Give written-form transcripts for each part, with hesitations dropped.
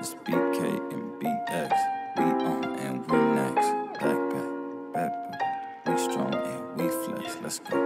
It's BK&BX. We on and we next. Backpack, backpack. We strong and we flex. Let's go.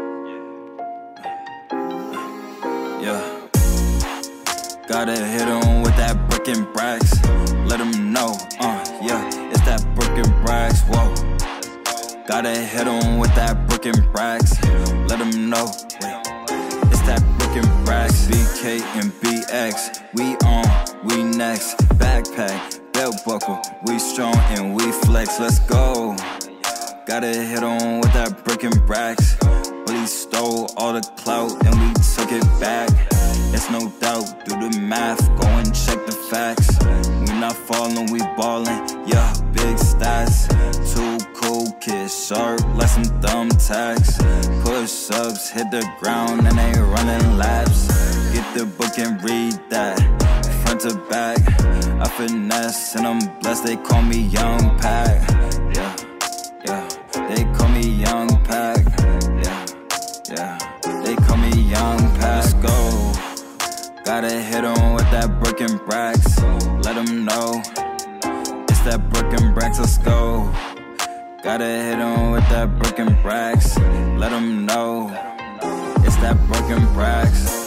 Yeah. Gotta hit him with that Brook and Brax. Let him know, yeah, it's that Brook and Brax, whoa. Gotta hit him with that Brook and Brax. Let him know, it's that Brook and Brax. BK&BX, we on, we next. Backpack, belt buckle, we strong and we flex, let's go. Gotta hit him with that Brook and Brax. But he stole all the clout and we took it back. It's no doubt, do the math, go and check the facts. We not falling, we ballin', yeah, big stats. Two cool kids, sharp like some thumbtacks. Push-ups, hit the ground and they running laps. Get the book and read that, front to back. I finesse and I'm blessed, they call me YungPack. Yeah, yeah, they call me YungPack. Yeah, they call me YungPack. Let's go. Gotta hit him with that Brook and Brax. Let him know it's that Brook and Brax. Let's go. Gotta hit him with that Brook and Brax. Let him know it's that Brook and Brax.